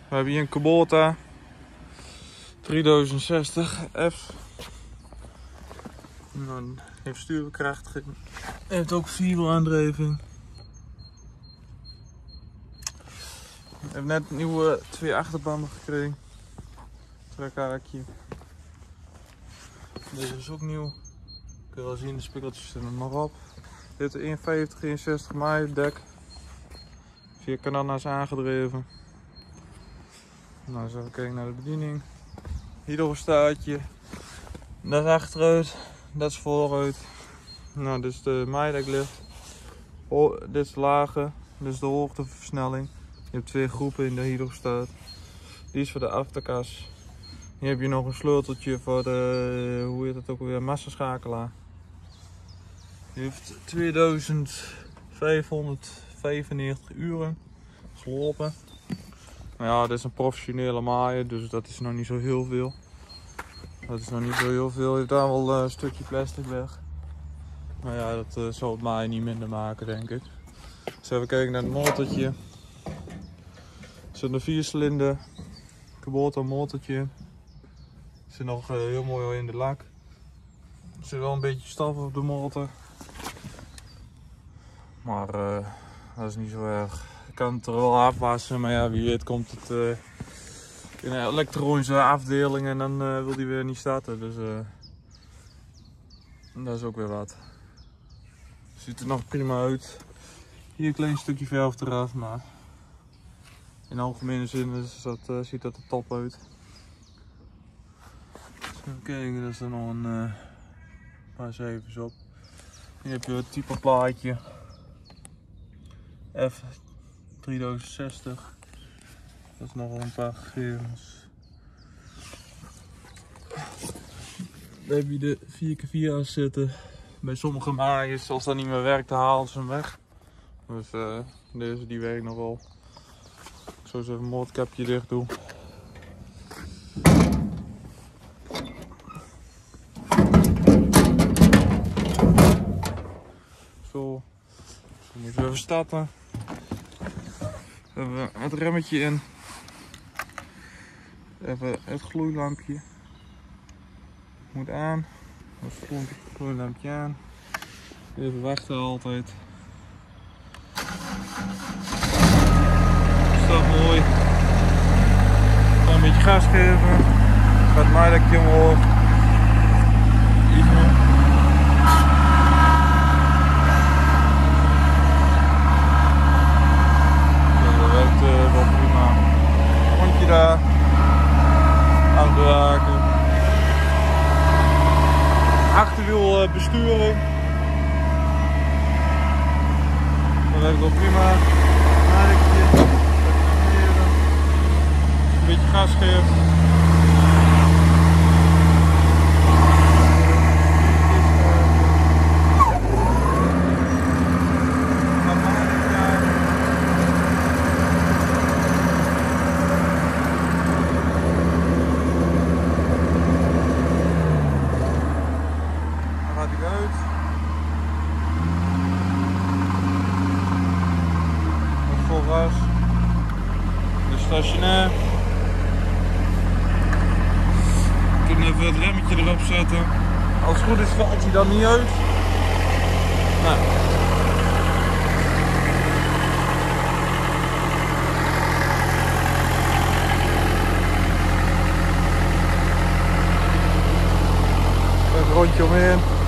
We hebben hier een Kubota 3060 F. Dan heeft stuurbekrachtiging. Heeft ook vierwielaandrijving. Heeft net nieuwe 2 achterbanden gekregen. Trekhaakje. Deze is ook nieuw. Kun je wel zien, de spiegeltjes zitten er nog op. Dit is 51, 61 mei dek. 4 kanana's aangedreven. Nou, eens even kijken naar de bediening. Hydrostaatje. Dat is achteruit, dat is vooruit. Nou, dit is de maaideklift. Dit is de lage, dit is de hoogteversnelling. Je hebt 2 groepen in de hydrostaat. Die is voor de afterkas. Hier heb je nog een sleuteltje voor de, hoe heet het ook alweer, massaschakelaar. Die heeft 2595 uren gelopen. Nou ja, dit is een professionele maaier, dus dat is nog niet zo heel veel. Dat is nog niet zo heel veel. Je heeft daar wel een stukje plastic weg. Maar ja, dat zal het maaien niet minder maken, denk ik. Dus even kijken naar het motortje. Er zit een 4-cilinder Kubota motortje. Zit nog heel mooi in de lak. Er zit wel een beetje stof op de motor. Maar dat is niet zo erg. Ik kan het er wel afwassen, maar ja, wie weet komt het in een elektronische afdeling en dan wil die weer niet starten. Dus dat is ook weer wat. Ziet er nog prima uit. Hier een klein stukje verf eraf, maar in algemene zin is dat, ziet dat er top uit. Even kijken, er staan nog een paar cijfers op. Hier heb je het type plaatje F3060. Dat is nog wel een paar gegevens. Dan heb je de 4x4 zitten. Bij sommige maaiers, als dat niet meer werkt, dan halen ze hem weg. Dus deze die werkt nog wel. Ik zal eens even een motorkapje dicht doen. Zo. Dan moeten we even starten. We hebben het remmetje in. Even het gloeilampje. Moet aan. Het gloeilampje aan. Even wachten altijd. Staat mooi. Gewoon een beetje gas geven. Gaat het maaidekje omhoog. Iets meer. Dat werkt wel prima. Rondje daar. Aan de haken. Achterwiel besturing. Dat werkt wel prima. Maaidekje. Een beetje gas geven. Vol gas. Dus stationair. We kunnen even het remmetje erop zetten. Als het goed is valt hij dan niet uit. Nou. Even een rondje omheen.